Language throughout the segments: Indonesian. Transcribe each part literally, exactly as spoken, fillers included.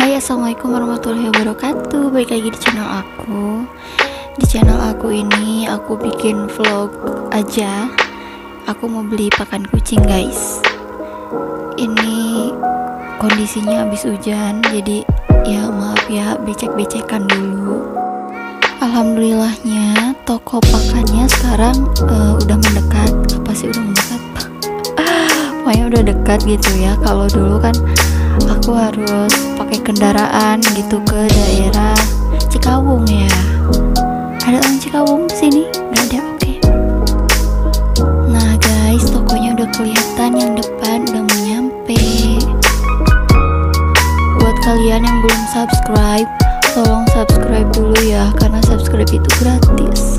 Hai, assalamualaikum warahmatullahi wabarakatuh. Balik lagi di channel aku. Di channel aku ini aku bikin vlog aja. Aku mau beli pakan kucing, guys. Ini kondisinya habis hujan, jadi ya maaf ya, becek-becekan dulu. Alhamdulillahnya toko pakannya sekarang uh, udah mendekat. Apa sih udah mendekat? Pokoknya udah dekat gitu ya. Kalau dulu kan aku harus pakai kendaraan gitu ke daerah Cikawung ya. Ada orang Cikawung sini? Nggak ada, oke. Okay. Nah guys, tokonya udah kelihatan, yang depan udah mau nyampe. Buat kalian yang belum subscribe, tolong subscribe dulu ya, karena subscribe itu gratis.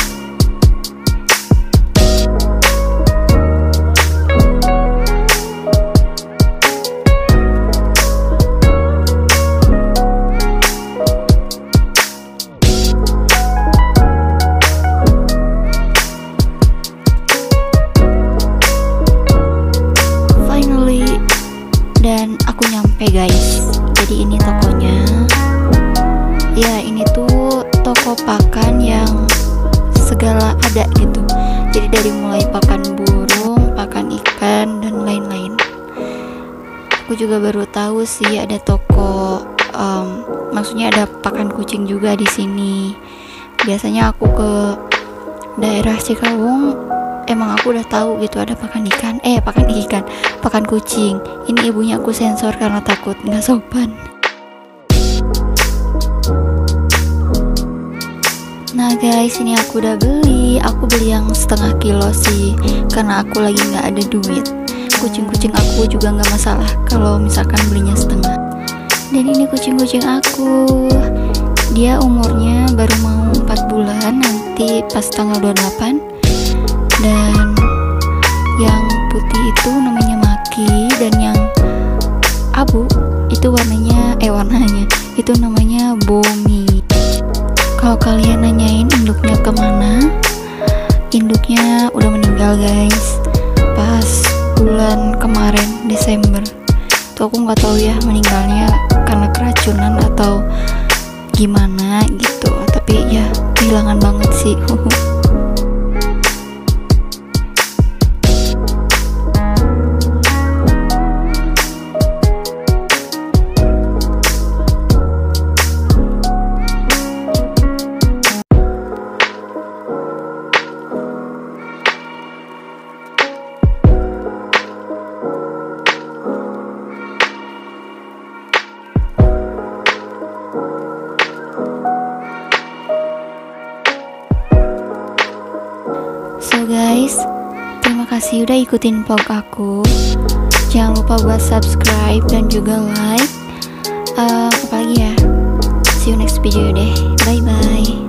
Dan aku nyampe, guys. Jadi ini tokonya. Ya, ini tuh toko pakan yang segala ada gitu. Jadi dari mulai pakan burung, pakan ikan, dan lain-lain. Aku juga baru tahu sih ada toko, um, maksudnya ada pakan kucing juga di sini. Biasanya aku ke daerah Cikawung, emang aku udah tahu gitu ada pakan ikan, eh pakan ikan, pakan kucing. Ini ibunya aku sensor karena takut nggak sopan. Nah guys, ini aku udah beli. Aku beli yang setengah kilo sih, karena aku lagi nggak ada duit. Kucing-kucing aku juga nggak masalah kalau misalkan belinya setengah. Dan ini kucing-kucing aku, dia umurnya baru mau empat bulan, nanti pas tanggal dua puluh delapan. Dan yang putih itu namanya Maki, dan yang abu itu warnanya eh warnanya itu namanya Bomi. Kalau kalian nanyain induknya kemana, induknya udah meninggal guys, pas bulan kemarin Desember. Tuh aku nggak tahu ya meninggalnya karena keracunan atau gimana gitu, tapi ya kehilangan banget sih. So guys, terima kasih udah ikutin vlog aku. Jangan lupa buat subscribe dan juga like. uh, Apa lagi ya? See you next video deh. Bye bye.